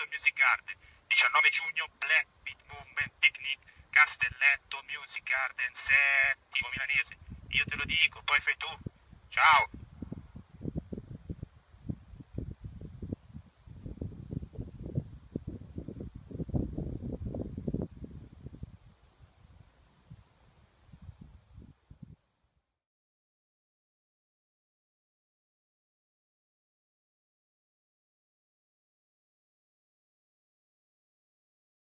Castelletto Music Garden. 19 giugno, Black Beat Movement Picnic, Castelletto Music Garden, settimo milanese. Io te lo dico, poi fai tu. Ciao!